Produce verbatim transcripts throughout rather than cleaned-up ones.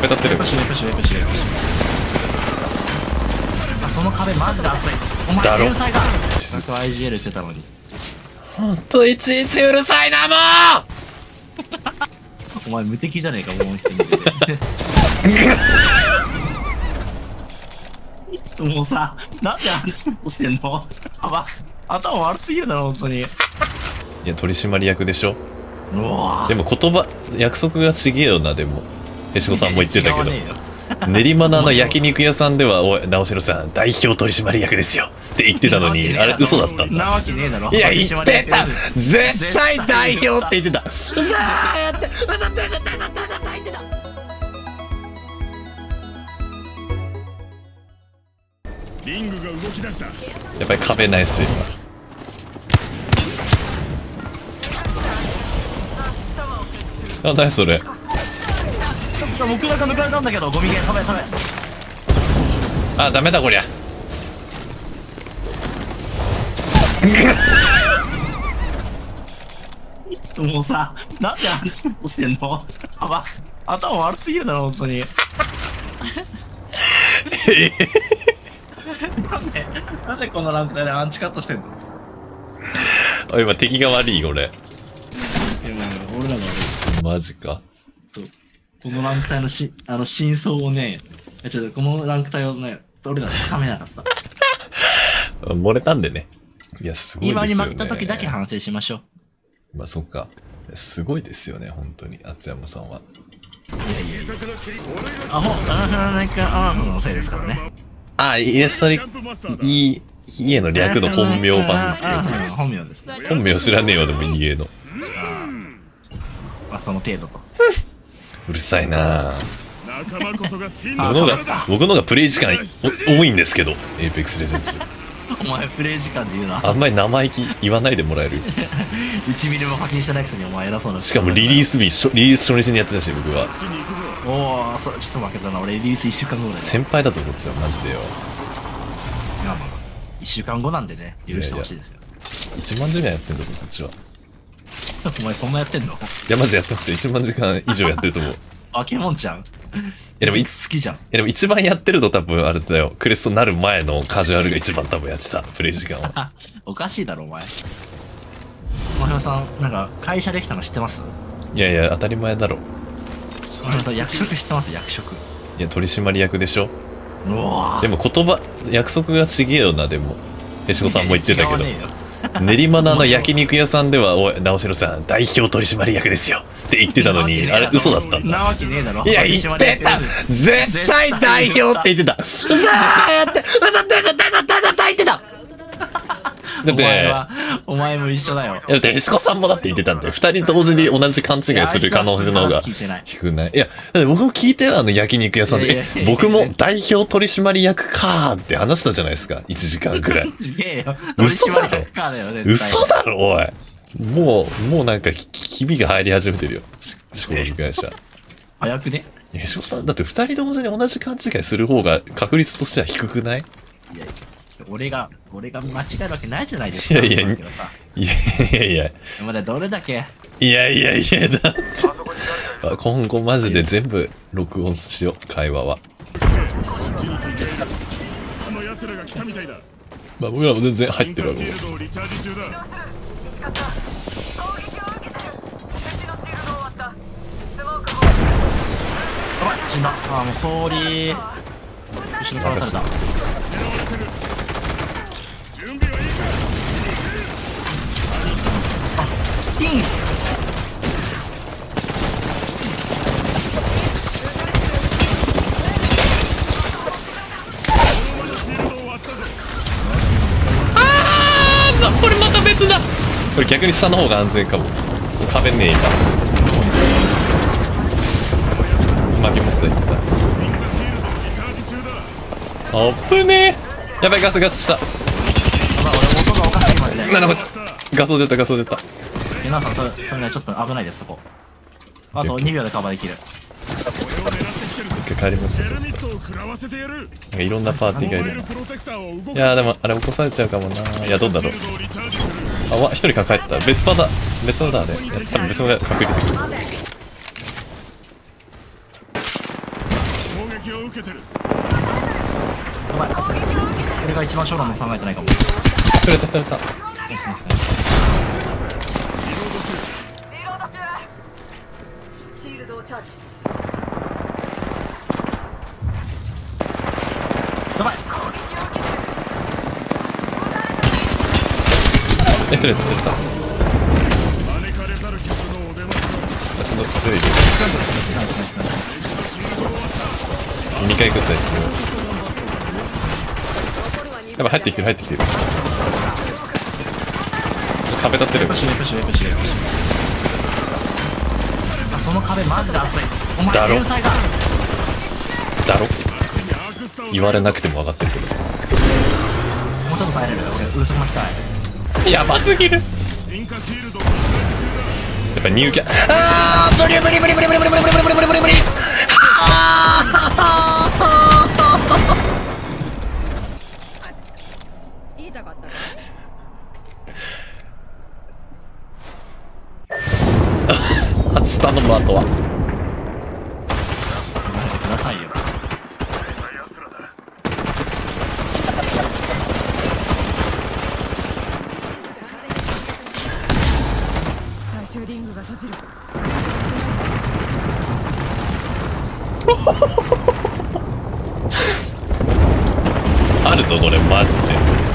壁立ってる。 プシュプシュプシュプシュ。あ、その壁マジで熱い。お前だろ天才だ。なんか アイジーエル してたのに。 ほんといちいちうるさいなもお前無敵じゃねえか、もう一人。もうさ、なんであんなことしてんの？あ、頭悪すぎるだろ、本当に。 いや、取締役でしょ。 うわでも言葉、約束がちげえよな、でも。へしこさんも言ってたけど。 違わねえよ練馬のあの焼肉屋さんでは、おい、直代さん、代表取締役ですよって言ってたのに、あれ嘘だったんだ。 なわけねえだろ。 いや、言ってた絶対代表って言ってた。うざーやって、うざって、絶対、絶対、絶対言ってた。 リングが動き出した。 やっぱり壁ないっすよ、今。あ、何それ。 僕が抜かれたんだけど、ゴミゲー食べ食べ。 あ、ダメだこりゃ。 もうさ、なんであんなことしてんの？あ、頭悪すぎるだろ、本当に。なんで、なんでこのランクでアンチカットしてんの？ あ、今敵が悪い、これ。 いや、俺らが悪い。 マジか。 このランク帯のし、あの、真相をね、ちょっとこのランク帯をね、俺らつかめなかった。 漏れたんでね。いや、すごいですよね。 今に負けた時だけ反省しましょう。 まあ、そっか。すごいですよね、本当に、厚山さんは。 いやいやいや。アホ、あの、なんか、アームのせいですからね。 あ、イエスタリ、い、家の略の本名版。 本名です。 本名知らねえわ、でも家の。 まあ、その程度と。 うるさいなぁ。 仲間こそが真僕のが、僕のがプレイ時間多いんですけど、エイペックスレジェンズ。 お前プレイ時間で言うな。 あんまり生意気言わないでもらえる。 いちミリも課金してないくせにお前偉そうな。 しかもリリース日、リリース初日にやってたし、僕は。 おお、それちょっと負けたな。俺リリースいっしゅうかんごだよ。 先輩だぞ、こっちは、マジでよ。 まあまあ、いっしゅうかんごなんでね、許してほしいですよ。 いちまん時間やってんだぞ、こっちは。 お前そんなやってんの？ いや、マジやってますよ。いちまん時間以上やってると思う。 化け物ちゃん。いやでもい好きじゃん。いやでも一番やってるの多分あれだよ。クレストになる前のカジュアルが一番多分やってた、プレイ時間は。 おかしいだろ、お前。真島さん、なんか、会社できたの知ってます？ いやいや、当たり前だろ。 真島さん、役職知ってます？役職。 いや、取締役でしょ。 うわでも言葉、約束がちげえよな、でも。へしこさんも言ってたけど。 違わねえよ練馬のあの焼肉屋さんでは、おい、直代さん、代表取締役ですよって言ってたのに、あれ嘘だったんだ。 なわけねえだろ。 いや、言ってた絶対代表って言ってたうざーやって、うざって、絶対、絶対、絶対言ってただって、 お前は、お前も一緒だよ。 だって、へしこさんもだって言ってたんだよ。二人同時に同じ勘違いする可能性の方が低くない？いや、だって僕も聞いてよ、あの焼肉屋さんで。え、僕も代表取締役かーって話したじゃないですか。いちじかんくらい。嘘だろ嘘だろ、おい。もう、もうなんか、ひびが入り始めてるよ。思考の会社。 早くね。 へしこさん、だって二人同時に同じ勘違いする方が確率としては低くない？ いやいや。俺が、俺が間違えるわけないじゃないですか。 いやいや、いやいやいや。 まだどれだけ。 いやいやいや、だって。今後マジで全部録音しよう、会話は。まあ僕らも全然入ってるわけ。やばい、死んだ。ああ、もうソーリー。後ろからされた。ピンあー、これまた別だ。 これ逆に下の方が安全かも。壁ねえ今。負けますよ、一旦。あっぶねえ。やばい、ガスガスした。なるほど。ガソ出た、ガソ出た。 え、なおさん、それ、それね、ちょっと危ないです、そこ。あとにびょうでカバーできる。 一回帰りますよ、ちょっと。なんかいろんなパーティーがいるな。いやーでも、あれ起こされちゃうかもな。いや、どうだろう。あ、わ、一人抱えてた。別パターン、別のだ、あれ。いや、多分別のが隠れてくる。 撃を受けてる。 やばい。俺が一番将来も考えてないかも。 取れた取れた。 ナイスナイスナイス。 リロード中。シールドをチャージ。 やばい。 え、取れた取れた。 招かれざる傷のお出まし私の強いにかいくさいつやっぱ入ってきてる入ってきてる。壁立ってる。 プシュプシュプシュプシュ。あ、その壁マジで熱い。お前だろ天才だ。 だろ言われなくても分かってるけど。 もうちょっと耐えれる。俺ウルソ巻きたい。 やばすぎる。 進化シールドをチャージ中だ。 やっぱニューキャあー無理無理無理無理無理無理無理無理無理無理無理無理言いたかったな。 初頼む後は待ってくださいよ。 最終リングが閉じる。 あるぞこれマジで。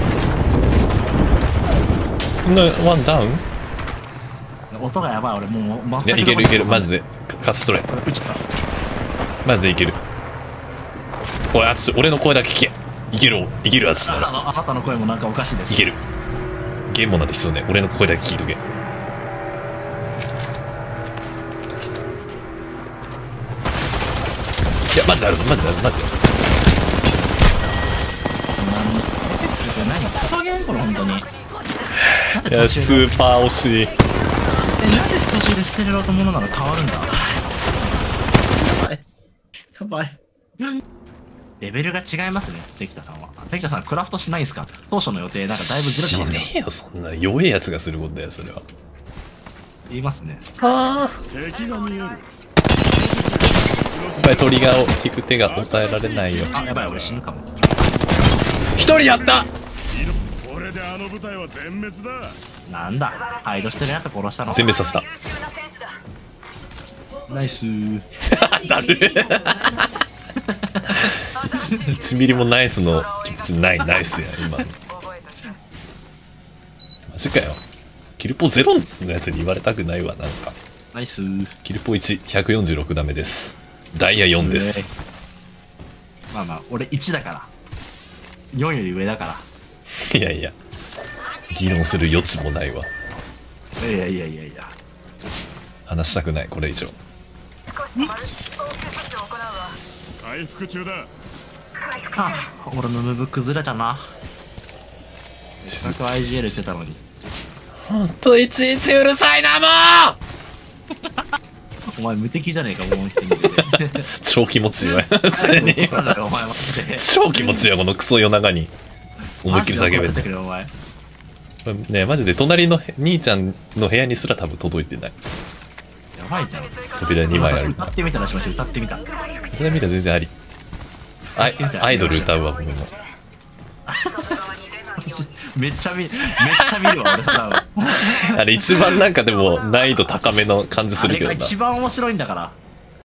なワンダウン。 音がやばい。俺もう全くいやいけるいけるマジで勝ち取れ。 打ちた。 マジでいける。おいあつ俺の声だけ聞け。いけるいけるやつ。 あなたのあなたの声もなんかおかしいです。 いける。ゲームもなんて必要ね。俺の声だけ聞いとけ。いやマジであるぞマジであるマジで。 何クソゲーこれ本当に。 いやスーパー惜しい。 え、なんで途中で捨てれろとものなら変わるんだ。やばいやばい。レベルが違いますね、関田さんは。関田さんクラフトしないんすか。当初の予定なんかだいぶずれてしますねえよそんな弱えやつがすることだよそれは。 言いますね。 はあ敵が見える。 やっぱりトリガーを引く手が抑えられないよ。 あ、やばい俺死ぬかも。 一人やった。 これであの部隊は全滅だ。 なんだハイドしてるやつ殺したの。 全滅させた。 ナイスー。 だるいちミリもナイスの気持ちないナイスや今の。マジかよ。キルポゼロのやつに言われたくないわなんか。 ナイスー。 キルポいち、ひゃくよんじゅうろくダメです。ダイヤよんです。 まあまあ俺いちだからよんより上だかいやいや議論する余地もないわ。 ら。いやいやいやいや。 話したくないこれ以上。 回復中だ。 あ、俺のムーブ崩れたな。せっかく アイジーエル してたのに。 ほんといちいちうるさいなもお前無敵じゃねえかもう一人で。 超気持ちいいわ常になんだよお前マジで。 超気持ちいいわこのクソ夜中に思いっきり叫べマジで怒られててくるお前。 ねえマジで隣の兄ちゃんの部屋にすら多分届いてない。 やばいじゃん。 扉にまいある。 歌ってみたらしましょう。歌ってみた。 それ見たら全然あり。アイアイドル歌うわ僕も。 めっちゃ見めっちゃ見るわ俺さ。 あれ一番なんかでも難易度高めの感じすあれがるけどな。 一番面白いんだから。